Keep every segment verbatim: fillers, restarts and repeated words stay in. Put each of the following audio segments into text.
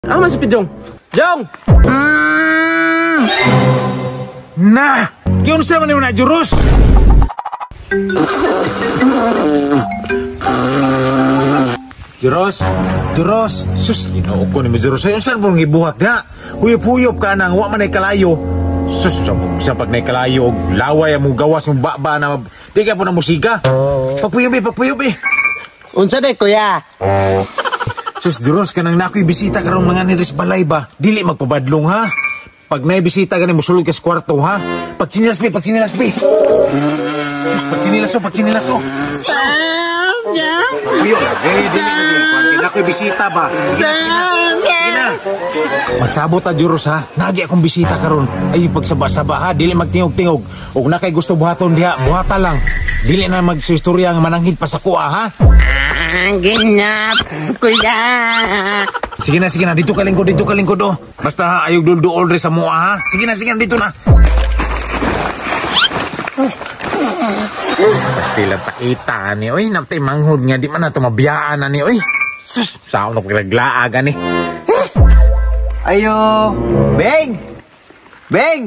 Ah, mas Pidjong. Jong! Mm. Nah, yun sa man na juros. Juros, juros, sus, ginoo ko ni mo juros. Ayun saan mo gibuhat na? Huyop-huyop ka nang wa man ay kalayo. Sus, sa pag na kalayo, laway mo gawas mo baba na, di ka po na musika. Papuyop eh, papuyop eh. Unsa de kuya? Sus, Duros, kanang nako'y bisita karong mga niris balay ba? Dili magpabadlong, ha? Pag may bisita ka ni musulod ka sa kwarto, ha? Pagsinilas, be, pagsinilas, be. Sus, pagsinilas, oh, pagsinilas, oh. Uyo, eh, dili ko, dili. Nako'y bisita ba? Sige na, sige na. Sige na. Magsabot ta, Duros, ha? Nagi akong bisita karon. Ay, pagsaba-saba, ha? Dili magtingog-tingog. O na kay gusto buhaton diha, buhata lang. Dili na magsustorya ang mananghid pa sa kuha, ha? Ginap, kuya. Sige na, sige na. Dito ka lingkod, dito ka lingkod, oh. Basta ha, ayog dulduol rin sa mua, ha? Sige na, sige na, dito na. Pastila takita ni, oy. Naptay manghod nga, di man na tumabiyaan na ni, oy. Sus, saan ako naglaglaaga ni. Ayo, Beng! Beng!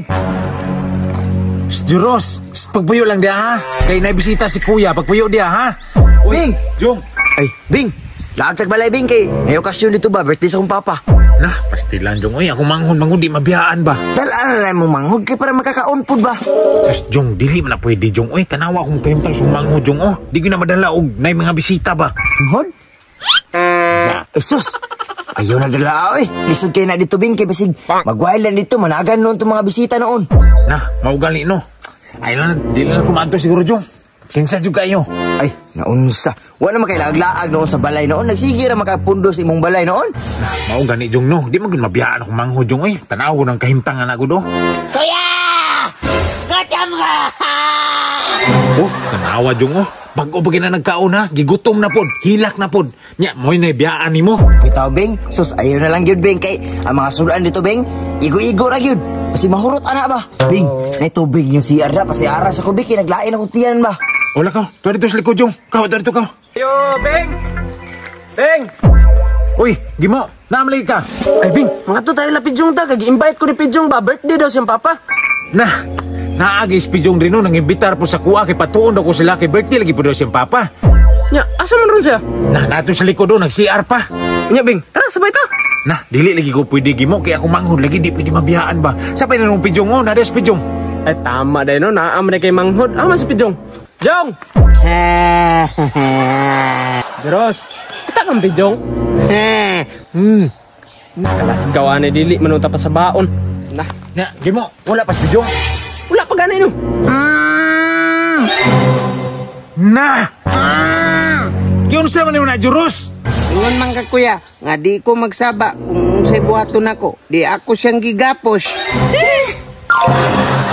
Duros, pagpuyo lang dia, ha? Kay naibisita si kuya, pagpuyo dia, ha? Bing! Jong! Ay, Bing! Laagtag balay, Bing, kay may okasyon dito ba? Birthday sa akong papa. Nah, pastilan, Jong. Uy, ako manghod, manghod, di mabiyaan ba? Dalaan na mo manghod kay para makakaunpod ba? Sus, Jong, dili man na pwede, Jong. Uy, tanawa akong kahimtang sumanghod, Jong, oh. Di ko na madala, og, na mga bisita ba? Manghod? Eh, sus! Ayaw na dala, oy. Lisod kayo na dito, Bing, kay basig magwailan dito, managan noon itong mga bisita noon. Nah, maugali, no? Ay lang, di lang kumanto siguro, Jong. Sinsa juga kayo. Ay, naunsa. Wala naman kayo laag-laag noon sa balay noon. Nagsige na makapundo sa imong balay noon. Nah, maugani, Jong, no? Di magin mabiyaan akong manghod, Jong, eh. Tanaw ng kahimtangan ako, do. Kuya! Gotam ka! Oh, tanawa, Jong, oh. Bago ba na nagkaon, ha? Gigutom na pod, hilak na pod. Nya, mo'y naibiyaan ni mo. Bitaw, Beng. Sus, ayaw na lang yun, Beng. Kay ang mga sudan dito, Beng, igo-igo ra yun. Kasi mahurot, anak ba? Beng, na ito, Beng, yung si Arda, kasi aras ako, Beng, kinaglain akong tiyan ba? Wala ka, tuwa dito sa likod, Jong. Kau, tuwa dito ka. Yo, Beng! Beng! Uy, gimo, naamlay ka. Ay, Beng, mga to tayo la Pidjong ta. Kag-invite ko ni Pidjong ba? Birthday daw siyang papa. Nah, naagis Pidjong rin no, nang imbitar po sa kuha, kay patuon daw ko sila kay birthday, lagi po daw siyang papa. Nya, asa man ron siya? Nah, nato sa likod doon, nag-C R pa. Nya, Beng, tara, sabay ta. Nah, dili lagi ko pwede gimo, kaya ako manghod, lagi di pwede mabiyaan ba. Sapay na nung Pidjong, oh, nades Pidjong. Ay, tama dahil no, naam na kay manghod. Ah, mas Pidjong. Jong! Jeros, kita kang Pidjong. Hmm. Nakalasgawa ni dili, manunta pa sa baon. Nah, Nah, gimo, wala pa si Pidjong. wala pa ganay no. Nah! Yun sa man na juros. Ingon man ka kuya, nga di ko magsaba kung unsay buhaton ako. Di ako siyang gigapos.